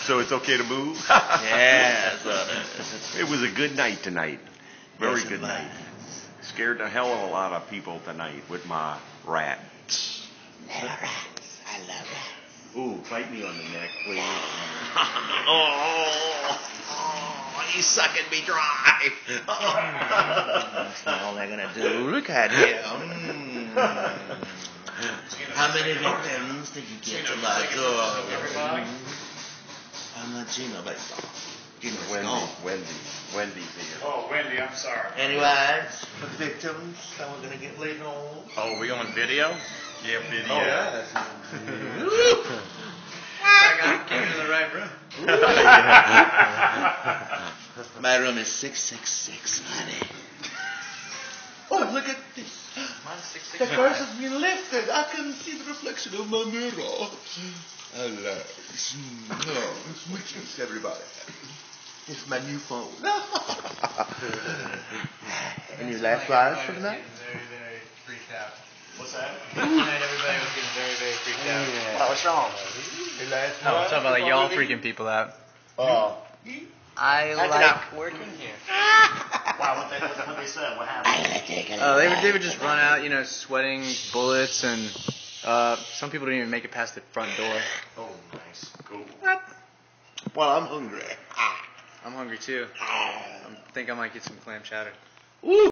So it's okay to move? Yeah. It was a good night tonight. Very good night. Scared the hell of a lot of people tonight with my rats. I love it. Ooh, bite me on the neck, please. He's sucking me dry. That's not all they're gonna do. Look at him. How many victims did you get to my door? I'm not Gino, but Gino's gone. Wendy's here. Oh, Wendy, I'm sorry. Anyways, the victims that we're gonna get later on. Oh, we on video? Yeah, video. Oh, yeah. I got came to the right room. My room is 666, honey. Oh, look at this. Mine's 666. The curse has been lifted. I can see the reflection of my mirror. Alas. No, it's witches, everybody. It's my new phone. Any last lives for tonight? Very, very freaked out. What's that? Tonight everybody was getting very, very freaked out. Wow, what's wrong? No, I'm talking about like y'all freaking people out. I like working here. Wow, what they said? What happened? They would just run out, you know, sweating bullets, and some people didn't even make it past the front door. Oh, nice. Cool. Well, I'm hungry. I'm hungry too. I think I might get some clam chowder. Ooh.